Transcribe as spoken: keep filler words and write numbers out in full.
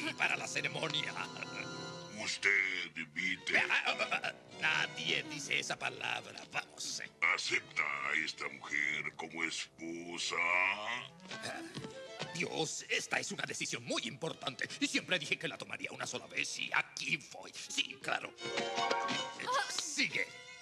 para la ceremonia. Usted invite. Nadie dice esa palabra. Vamos. ¿Acepta a esta mujer como esposa? Dios, esta es una decisión muy importante. Y siempre dije que la tomaría una sola vez y aquí voy. Sí, claro. Sigue.